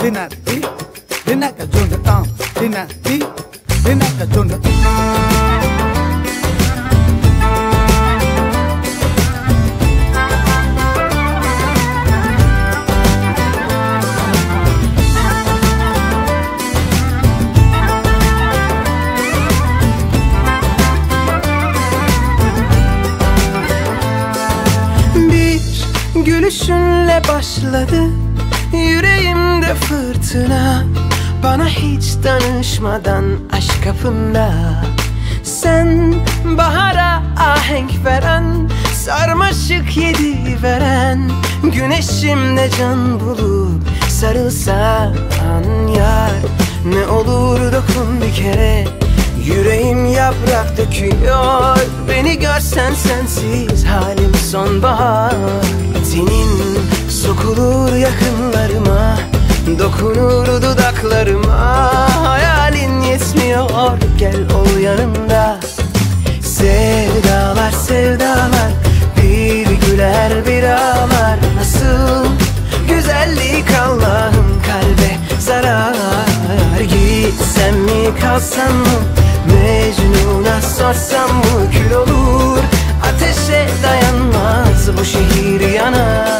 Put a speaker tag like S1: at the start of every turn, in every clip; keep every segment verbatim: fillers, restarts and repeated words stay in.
S1: dinner di dinner ka junda tam dinner di dinner ka junda
S2: Gülüşünle başladı yüreğimde fırtına. Bana hiç danışmadan aşk kapında. Sen bahara ahenk veren, sarmaşık yedi veren, güneşimle can bulup sarılsan yar. Ne olur dokun bir kere, yüreğim yaprak döküyor. Beni görsen sensiz halim sonbahar. Senin sokulur yakınlarıma, dokunur dudaklarıma. Hayalin yetmiyor, gel ol yanımda. Sevdalar sevdalar, bir güler bir ağlar. Nasıl güzellik Allah'ım, kalbe zarar. Gitsem mi kalsam mı, Mecnun'a sorsam mı, kül olur. Ateşe dayanmaz bu şehir yanar.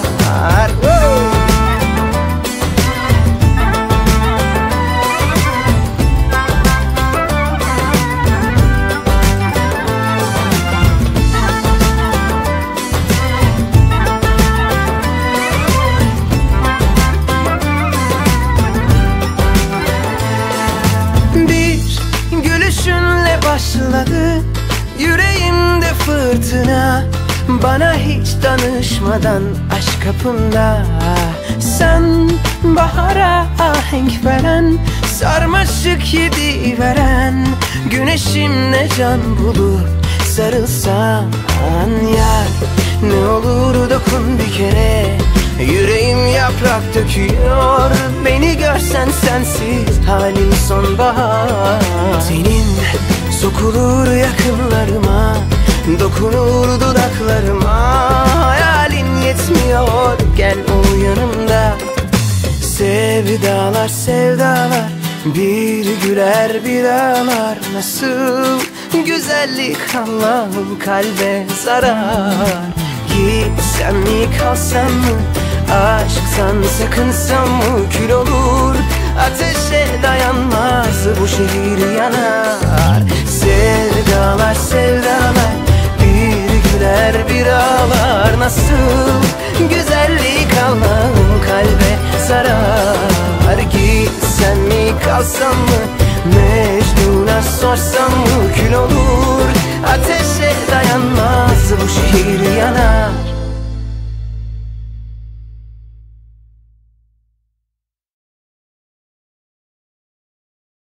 S2: Bir gülüşünle başladı yüreğimde fırtına. Bana hiç danışmadan aşk kapında. Sen bahara ahenk veren, sarmaşık yedi veren, güneşimle can bulup sarılsan yar. Ne olur dokun bir kere, yüreğim yaprak döküyor. Beni görsen sensiz halim sonbahar. Senin sokulur yakınlarıma, dokunur dudaklarıma. Hayalin yetmiyor, gel ol yanımda. Sevdalar sevdalar, bir güler bir ağlar. Nasıl güzellik Allah'ım, kalbe zarar. Gitsem mi kalsam mı, aşktan sakınsam mı, kül olur. Ateşe dayanmaz bu şehir yanar. Sevdalar sevdalar, bir güler bir ağlar. Nasıl güzellik Allah'ım, kalbe zarar. Gitsem mi kalsam mı, Mecnun'a sorsam mı, kül olur. Ateşe